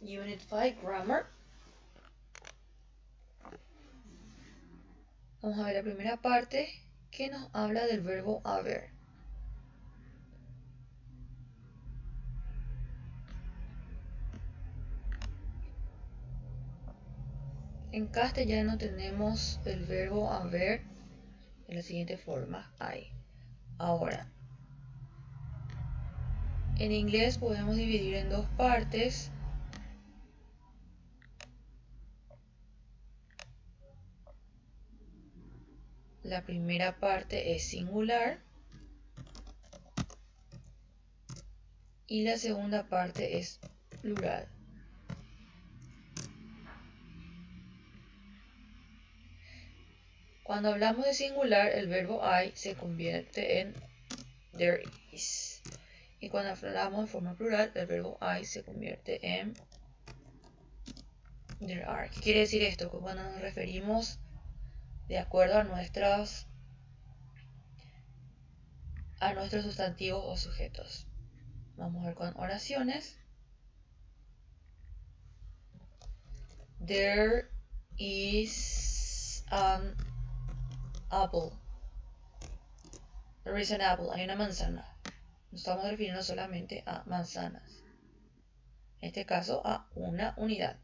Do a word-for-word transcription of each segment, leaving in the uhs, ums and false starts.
Unit five, Grammar. Vamos a ver la primera parte que nos habla del verbo haber. En castellano tenemos el verbo haber de la siguiente forma: hay. Ahora, en inglés podemos dividir en dos partes. La primera parte es singular y la segunda parte es plural. Cuando hablamos de singular, el verbo hay se convierte en there is. Y cuando hablamos de forma plural, el verbo hay se convierte en there are. ¿Qué quiere decir esto? Que cuando nos referimos de acuerdo a nuestros, a nuestros sustantivos o sujetos. Vamos a ver con oraciones. There is an apple. There is an apple. Hay una manzana. Nos estamos refiriendo solamente a manzanas. En este caso, a una unidad.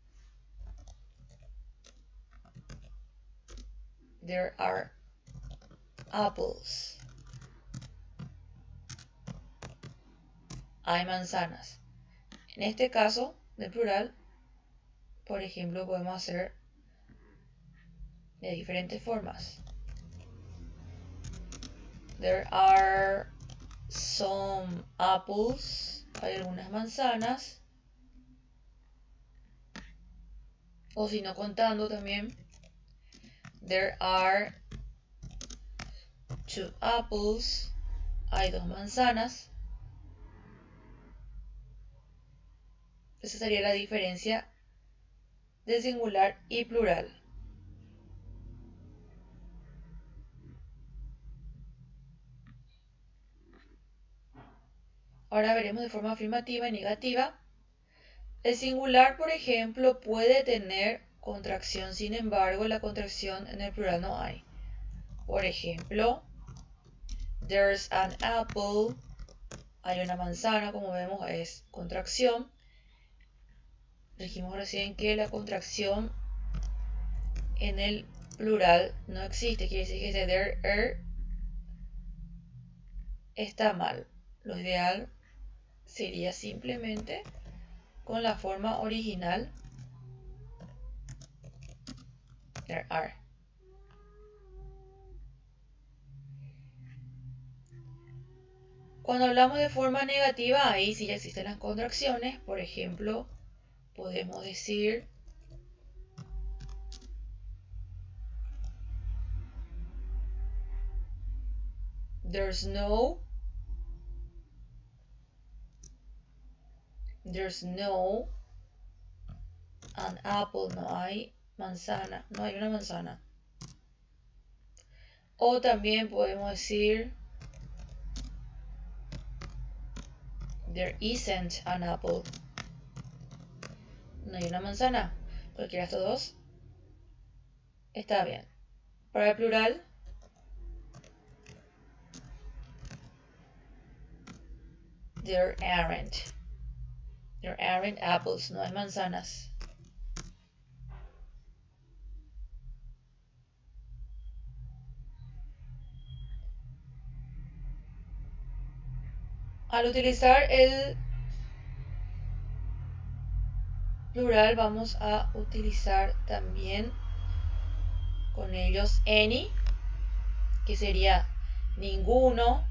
There are apples. Hay manzanas. En este caso, de plural, por ejemplo, podemos hacer de diferentes formas. There are some apples. Hay algunas manzanas. O si no contando también. There are two apples. Hay dos manzanas. Esa sería la diferencia de singular y plural. Ahora veremos de forma afirmativa y negativa. El singular, por ejemplo, puede tener contracción, sin embargo, la contracción en el plural no hay. Por ejemplo, there's an apple. Hay una manzana, como vemos, es contracción. Dijimos recién que la contracción en el plural no existe. Quiere decir que ese there er está mal. Lo ideal sería simplemente con la forma original there are. Cuando hablamos de forma negativa, ahí sí ya existen las contracciones. Por ejemplo, podemos decir there's no there's no an apple. No hay manzana. No hay una manzana. O también podemos decir there isn't an apple. No hay una manzana. Cualquiera de estos dos está bien. Para el plural, there aren't. There aren't apples. No hay manzanas. Al utilizar el plural vamos a utilizar también con ellos any, que sería ninguno.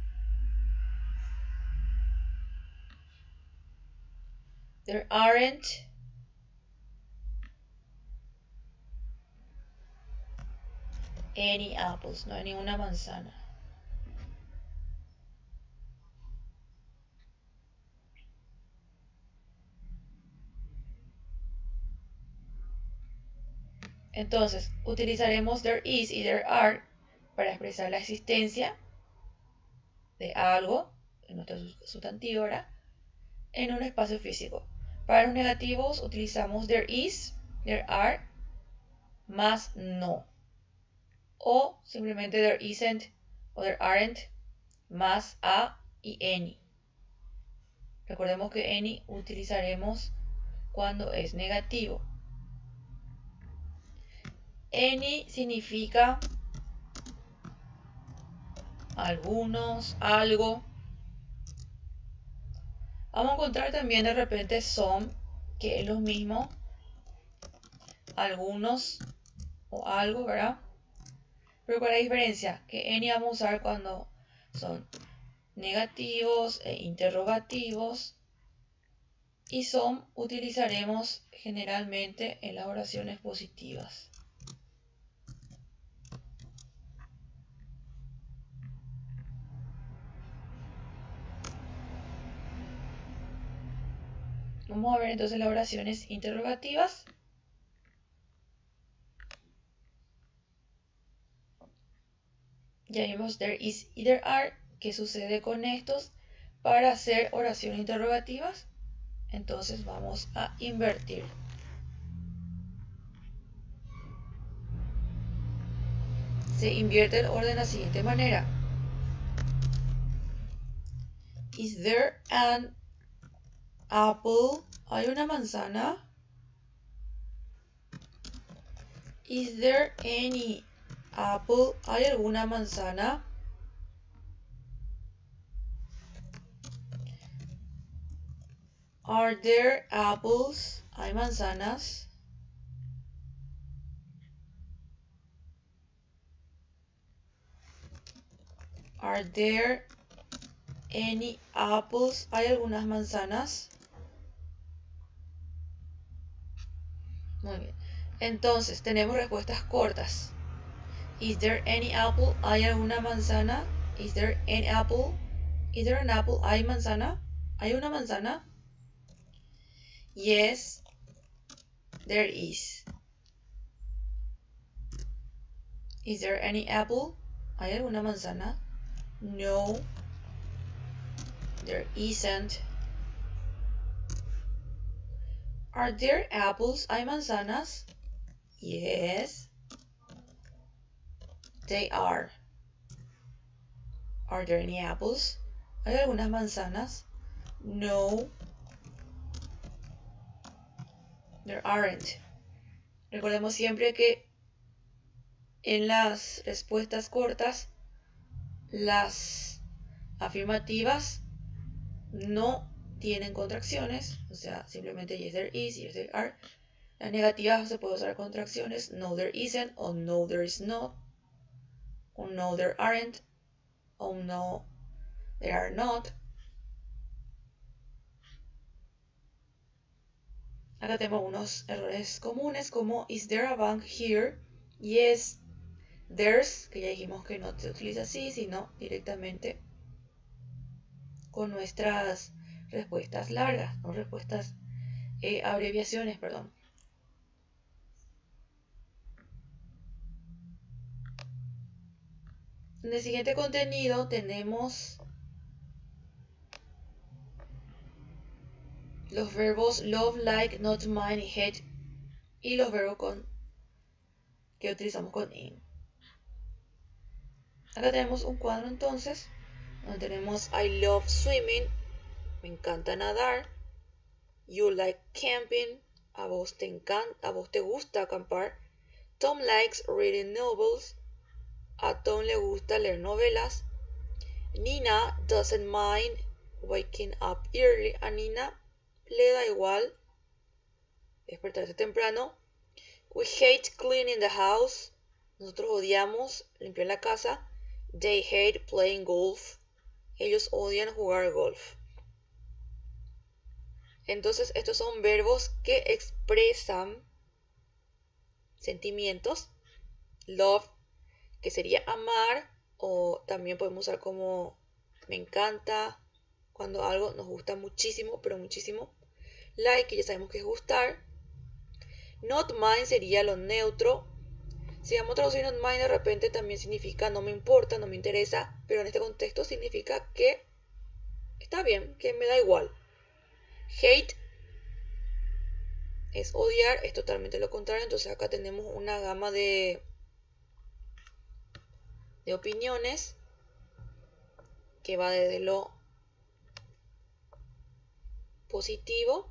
There aren't any apples. No hay ninguna manzana. Entonces, utilizaremos there is y there are para expresar la existencia de algo, en nuestro sustantivo ahora, en un espacio físico. Para los negativos utilizamos there is, there are, más no. O simplemente there isn't o there aren't, más a y any. Recordemos que any utilizaremos cuando es negativo. Any significa algunos, algo. Vamos a encontrar también de repente some, que es lo mismo, algunos o algo, ¿verdad? Pero ¿cuál es la diferencia? Que any vamos a usar cuando son negativos e interrogativos, y some utilizaremos generalmente en las oraciones positivas. Vamos a ver entonces las oraciones interrogativas. Ya vimos there is y there are. ¿Qué sucede con estos? Para hacer oraciones interrogativas, entonces vamos a invertir. Se invierte el orden de la siguiente manera. Is there an apple? ¿Hay una manzana? Is there any apple? ¿Hay alguna manzana? Are there apples? ¿Hay manzanas? Are there any apples? ¿Hay algunas manzanas? Muy bien. Entonces, tenemos respuestas cortas. Is there any apple? ¿Hay alguna manzana? Is there any apple? Is there an apple? ¿Hay manzana? ¿Hay una manzana? Yes, there is. Is there any apple? ¿Hay alguna manzana? No, there isn't. Are there apples? ¿Hay manzanas? Yes, they are. Are there any apples? ¿Hay algunas manzanas? No, there aren't. Recordemos siempre que en las respuestas cortas, las afirmativas no tienen contracciones, o sea, simplemente yes there is, yes there are. Las negativas se puede usar contracciones, no there isn't, o no there is not, o no there aren't, o no there are not. Acá tenemos unos errores comunes como is there a bank here? Yes, there's, que ya dijimos que no se utiliza así, sino directamente con nuestras respuestas largas, no respuestas, eh, abreviaciones, perdón. En el siguiente contenido tenemos los verbos love, like, not, mind y hate, y los verbos con, que utilizamos con in. Acá tenemos un cuadro entonces, donde tenemos I love swimming, me encanta nadar. You like camping, a vos te encanta, a vos te gusta acampar. Tom likes reading novels, a Tom le gusta leer novelas. Nina doesn't mind waking up early, a Nina le da igual despertarse temprano. We hate cleaning the house, nosotros odiamos limpiar la casa. They hate playing golf, ellos odian jugar golf. Entonces estos son verbos que expresan sentimientos. Love, que sería amar, o también podemos usar como me encanta, cuando algo nos gusta muchísimo, pero muchísimo. Like, que ya sabemos que es gustar. Not mine sería lo neutro. Si vamos a traducir not mine, de repente también significa no me importa, no me interesa, pero en este contexto significa que está bien, que me da igual. Hate es odiar, es totalmente lo contrario. Entonces acá tenemos una gama de, de opiniones que va desde lo positivo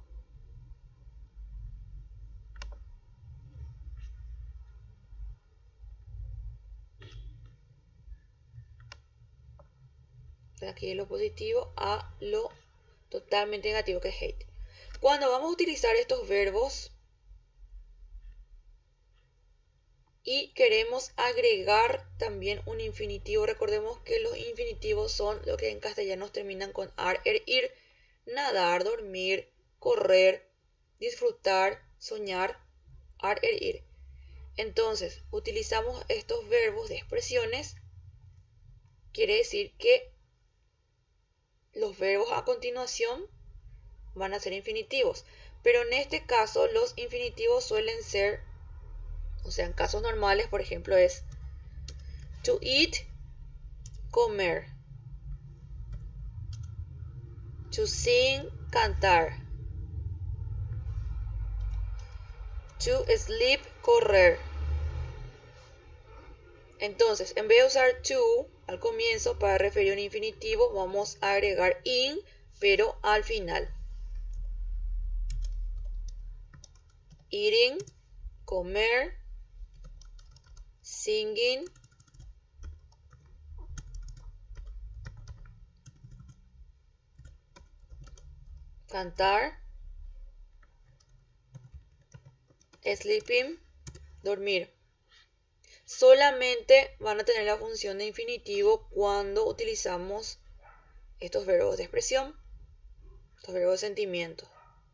aquí de lo positivo a lo totalmente negativo, que es hate. Cuando vamos a utilizar estos verbos y queremos agregar también un infinitivo, recordemos que los infinitivos son lo que en castellano terminan con ar, er, ir, nadar, dormir, correr, disfrutar, soñar, ar, er, ir. Entonces, utilizamos estos verbos de expresiones, quiere decir que los verbos a continuación van a ser infinitivos, pero en este caso los infinitivos suelen ser, o sea, en casos normales, por ejemplo, es to eat, comer, to sing, cantar, to sleep, correr. Entonces, en vez de usar to al comienzo para referir a un infinitivo, vamos a agregar in, pero al final. Eating, comer, singing, cantar, sleeping, dormir. Solamente van a tener la función de infinitivo cuando utilizamos estos verbos de expresión, estos verbos de sentimiento.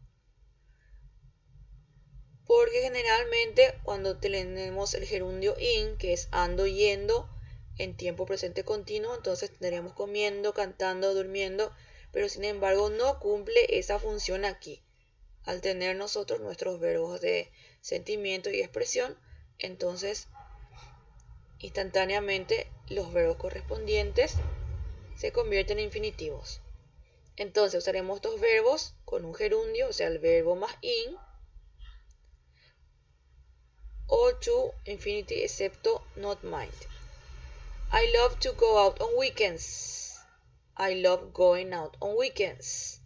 Porque generalmente cuando tenemos el gerundio in, que es ando, yendo, en tiempo presente continuo, entonces tendríamos comiendo, cantando, durmiendo, pero sin embargo no cumple esa función aquí. Al tener nosotros nuestros verbos de sentimiento y expresión, entonces instantáneamente los verbos correspondientes se convierten en infinitivos. Entonces usaremos estos verbos con un gerundio, o sea, el verbo más in, o to infinity excepto not mind. I love to go out on weekends. I love going out on weekends.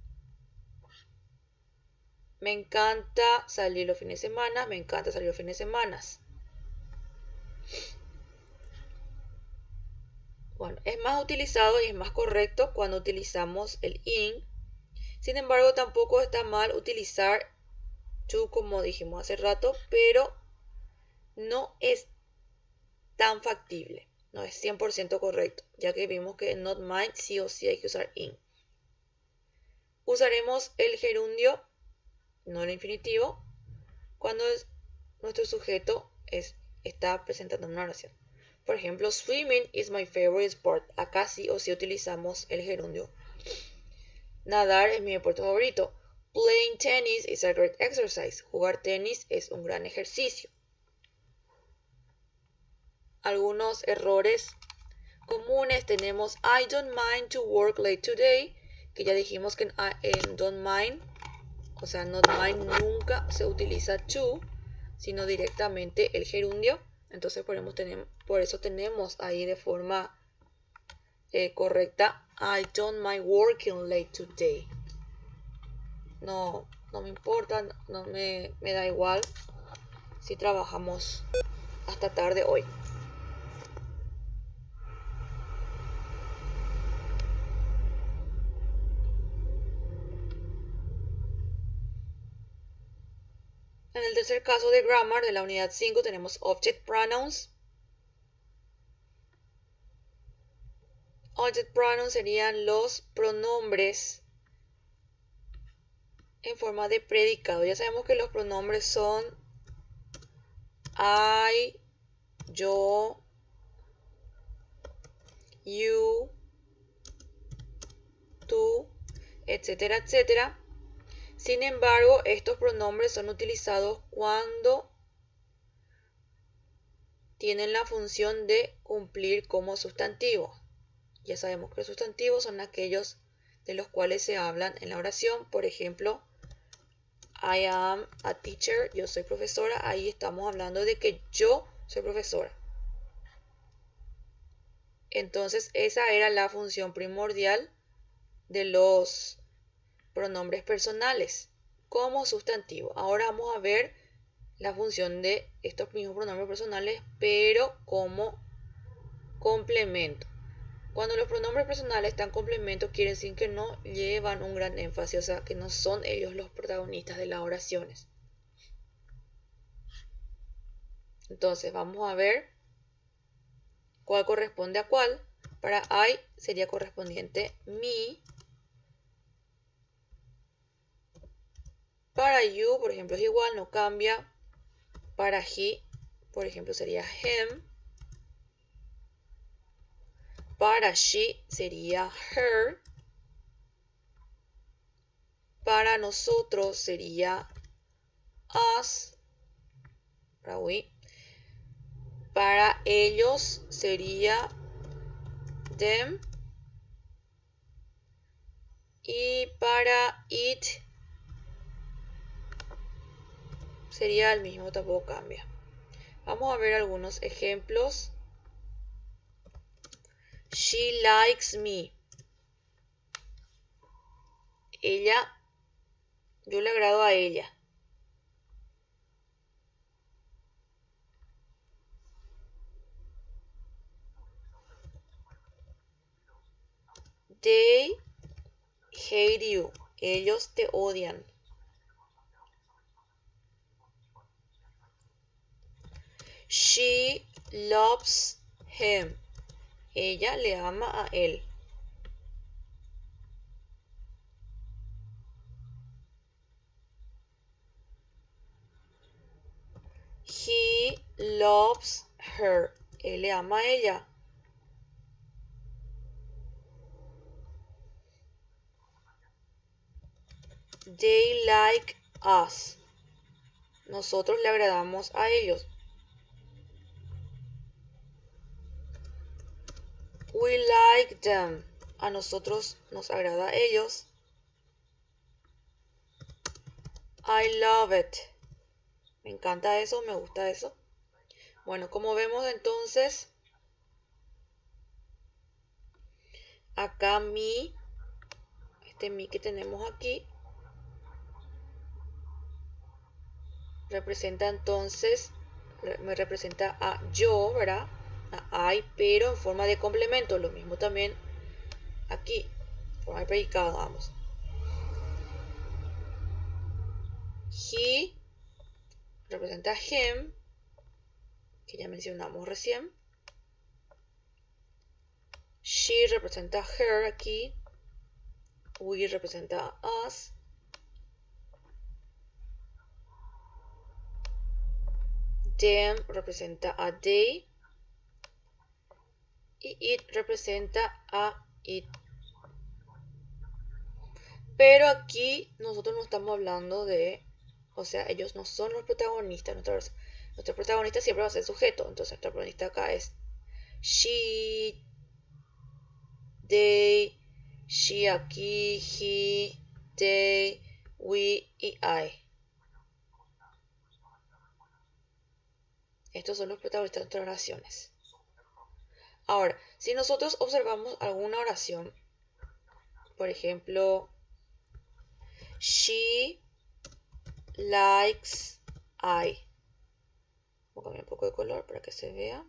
Me encanta salir los fines de semana. Me encanta salir los fines de semana. Bueno, es más utilizado y es más correcto cuando utilizamos el in. Sin embargo, tampoco está mal utilizar to, como dijimos hace rato, pero no es tan factible. No es cien por ciento correcto, ya que vimos que en not mind sí o sí hay que usar in. Usaremos el gerundio, no el infinitivo, cuando es, nuestro sujeto es, está presentando una oración. Por ejemplo, swimming is my favorite sport. Acá sí o sí utilizamos el gerundio. Nadar es mi deporte favorito. Playing tennis is a great exercise. Jugar tenis es un gran ejercicio. Algunos errores comunes tenemos I don't mind to work late today, que ya dijimos que en, en don't mind, o sea, not mind nunca se utiliza to, sino directamente el gerundio. Entonces por eso tenemos, por eso tenemos ahí de forma eh, correcta I don't mind working late today. No, no me importa, no me, me da igual si trabajamos hasta tarde hoy. En el tercer caso de grammar de la unidad cinco tenemos object pronouns. Object pronouns serían los pronombres en forma de predicado. Ya sabemos que los pronombres son I, yo, you, tú, etcétera, etcétera. Sin embargo, estos pronombres son utilizados cuando tienen la función de cumplir como sustantivo. Ya sabemos que los sustantivos son aquellos de los cuales se hablan en la oración. Por ejemplo, I am a teacher, yo soy profesora, ahí estamos hablando de que yo soy profesora. Entonces esa era la función primordial de los pronombres personales como sustantivo. Ahora vamos a ver la función de estos mismos pronombres personales, pero como complemento. Cuando los pronombres personales están complementos, quiere decir que no llevan un gran énfasis, o sea, que no son ellos los protagonistas de las oraciones. Entonces, vamos a ver cuál corresponde a cuál. Para I sería correspondiente me. Para you, por ejemplo, es igual, no cambia. Para he, por ejemplo, sería him. Para she sería her. Para nosotros sería us. Para we. Para ellos sería them. Y para it sería el mismo, tampoco cambia. Vamos a ver algunos ejemplos. She likes me. Ella, yo le agrado a ella. They hate you. Ellos te odian. She loves him. Ella le ama a él. He loves her. Él le ama a ella. They like us. Nosotros le agradamos a ellos. We like them. A nosotros nos agrada a ellos. I love it. Me encanta eso, me gusta eso. Bueno, como vemos entonces, acá mi, este mi que tenemos aquí, representa entonces, me representa a yo, ¿verdad? A I, pero en forma de complemento. Lo mismo también aquí, forma de predicado, vamos. He representa him, que ya mencionamos recién. She representa her aquí. We representa us. Them representa a they. Y it representa a it. Pero aquí nosotros no estamos hablando de, o sea, ellos no son los protagonistas. Nuestro, nuestro protagonista siempre va a ser sujeto. Entonces nuestro protagonista acá es she, they, she aquí, he, they, we y I. Estos son los protagonistas de nuestras oraciones. Ahora, si nosotros observamos alguna oración, por ejemplo, she likes I. Voy a cambiar un poco de color para que se vea.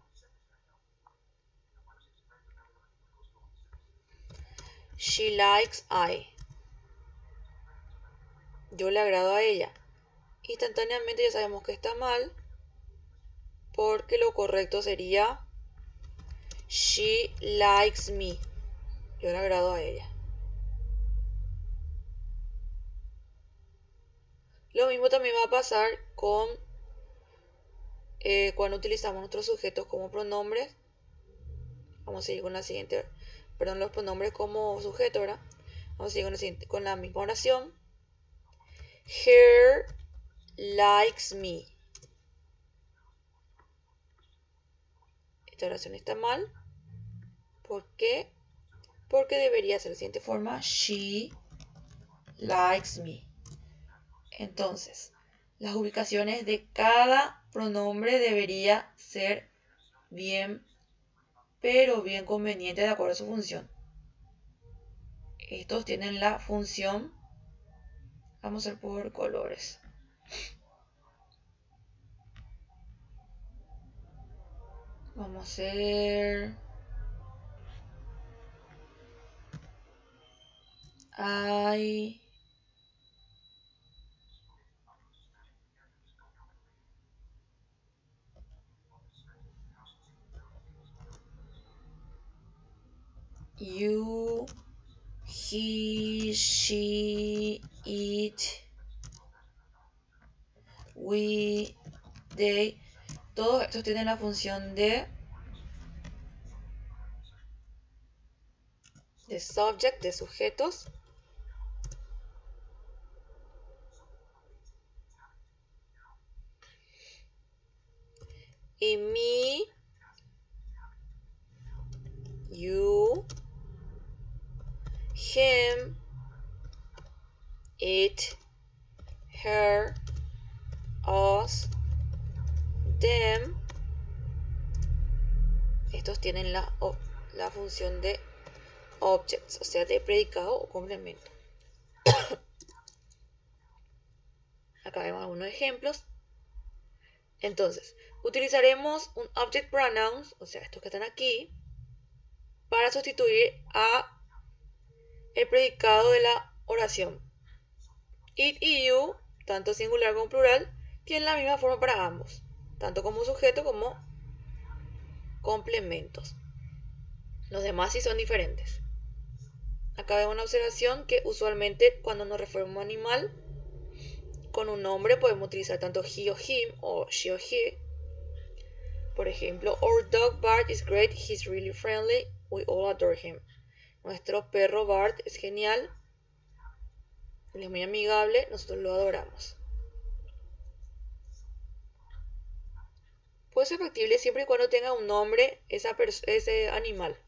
She likes I. Yo le agrado a ella. Instantáneamente ya sabemos que está mal, porque lo correcto sería she likes me. Yo le agrado a ella. Lo mismo también va a pasar con eh, cuando utilizamos nuestros sujetos como pronombres. Vamos a seguir con la siguiente, perdón, los pronombres como sujeto, ¿verdad? Vamos a seguir con la, siguiente, con la misma oración. Her likes me. Esta oración está mal. ¿Por qué? Porque debería ser de la siguiente forma. She likes me. Entonces, las ubicaciones de cada pronombre debería ser bien, pero bien conveniente de acuerdo a su función. Estos tienen la función, vamos a hacer por colores. Vamos a hacer I, you, he, she, it, we, they. Todos estos tienen la función de, de subject, de sujetos. Y me, you, him, it, her, us, them. Estos tienen la, la función de objects, o sea, de predicado o complemento. Acá vemos algunos ejemplos. Entonces, utilizaremos un object pronouns, o sea, estos que están aquí, para sustituir a el predicado de la oración. It y you, tanto singular como plural, tienen la misma forma para ambos, tanto como sujeto como complementos. Los demás sí son diferentes. Acá vemos una observación que usualmente cuando nos referimos a un animal, con un nombre podemos utilizar tanto he o him o she o he. Por ejemplo, our dog Bart is great, he's really friendly, we all adore him. Nuestro perro Bart es genial, él es muy amigable, nosotros lo adoramos. Puede ser factible siempre y cuando tenga un nombre esa ese animal.